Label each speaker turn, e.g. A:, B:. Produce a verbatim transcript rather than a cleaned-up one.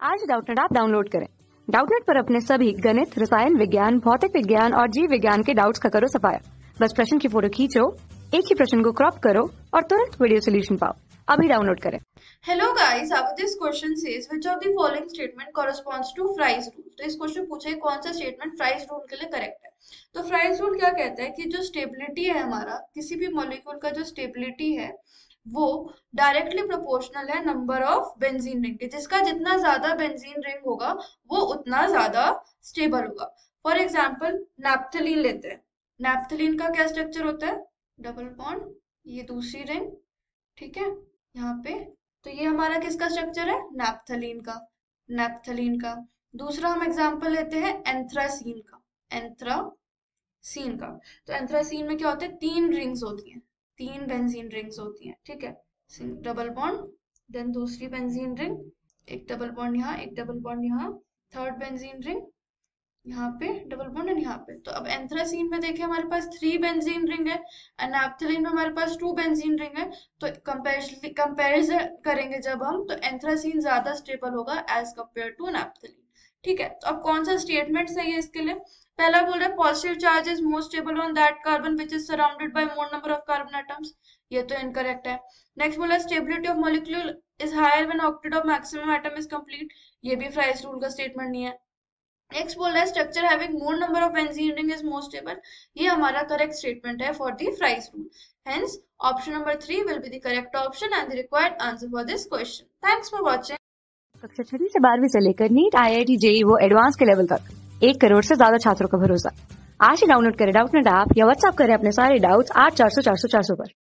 A: आज Doubtnut app download करें। Doubtnut पर अपने सभी गणित, रसायन विज्ञान, भौतिक विज्ञान और जीव विज्ञान के डाउट्स का करो सफाया। बस प्रश्न की फोटो खींचो, एक ही प्रश्न को क्रॉप करो और तुरंत वीडियो सोल्यूशन पाओ। अभी डाउनलोड करें।
B: Hello guys, अब this question says which of the following statement corresponds to Fry's rule? तो इस क्वेश्चन पूछे कौन सा स्टेटमेंट फ्राइज रूल के लिए करेक्ट है। तो फ्राइज रूल क्या कहता है कि जो स्टेबिलिटी है हमारा किसी भी मॉलिक्यूल का जो स्टेबिलिटी है वो डायरेक्टली प्रोपोर्शनल है नंबर ऑफ बेंजीन रिंग के, जिसका जितना ज्यादा बेंजीन रिंग होगा वो उतना ज्यादा स्टेबल होगा। फॉर एग्जाम्पल नैप्थलीन लेते हैं। नैप्थलीन का क्या स्ट्रक्चर होता है? डबल बॉन्ड, ये दूसरी रिंग, ठीक है, यहाँ पे। तो ये हमारा किसका स्ट्रक्चर है? नैप्थलीन का। नैप्थलीन का दूसरा हम एग्जांपल लेते हैं एंथ्रासीन का। एंथ्रासीन का तो एंथ्रासीन में क्या होता है? तीन रिंग्स होती हैं, तीन बेंजीन रिंग्स होती हैं, ठीक है। डबल बॉन्ड, देन दूसरी बेंजीन रिंग, एक डबल बॉन्ड यहाँ, एक डबल बॉन्ड यहाँ, थर्ड बेंजीन रिंग यहाँ पे, डबल बॉन्ड एंड यहाँ पे। तो अब एंथ्रासीन में देखिए हमारे पास थ्री बेंजीन रिंग है एंड नैप्थलीन में हमारे पास टू बेंजीन रिंग है। तो कंपैरिजन करेंगे जब हम, तो एंथ्रासीन ज्यादा स्टेबल होगा एज कंपेयर टू नैप्थलीन, ठीक है। तो अब कौन सा स्टेटमेंट सही है इसके लिए? पहला बोल रहा है positive charge is more stable on that carbon which is surrounded by more number of carbon atoms, ये तो इनकरेक्ट है। नेक्स्ट बोला stability of molecule is higher when octet of maximum atom is complete, ये भी fries rule का statement नहीं है। Next बोल रहा है structure having more number of benzene ring is more stable, ये हमारा करेक्ट स्टेटमेंट है for the Fries rule. Hence option number three will be the correct option and the required answer for this question. Thanks for watching.
A: कक्षा छठी से बारहवीं से लेकर NEET, I I T, JEE वो एडवांस के level तक एक करोड़ से ज्यादा छात्रों का भरोसा। आज ही डाउनलोड करें डाउटनेट ऐप या व्हाट्सएप करें अपने सारे डाउट्स आठ चार सौ चार सौ चार सौ पर।